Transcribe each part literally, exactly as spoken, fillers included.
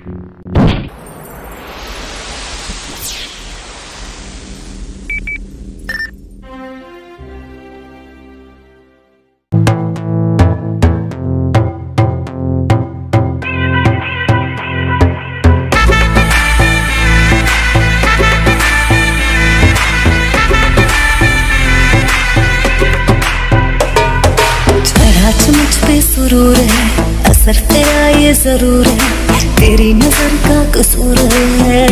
सुरूर है, असर तेरा ये जरूर है, तेरी नजर का कसूर है।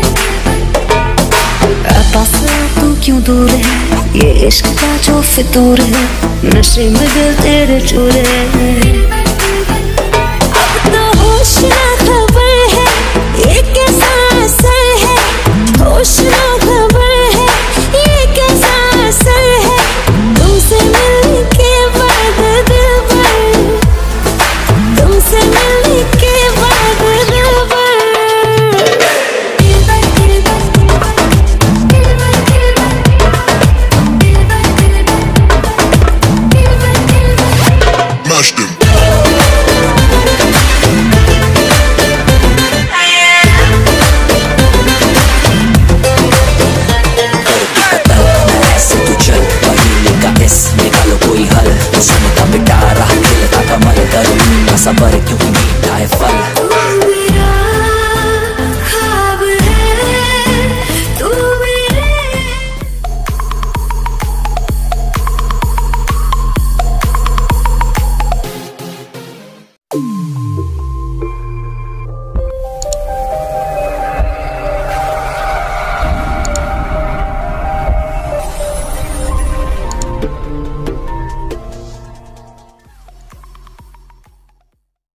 पास तू क्यों दूर है, ये इश्क का जो फितूर है, नशे में दिल तेरे चूर है। अब तो होश ना खबर है, ये कैसा असर है, होश ना खबर है, ये कैसा असर है, तुमसे मिलने के बाद दिल भर, तुमसे मिलने के बाद दिल भर। Mashed him. सबर क्योंकि मीठा है फल।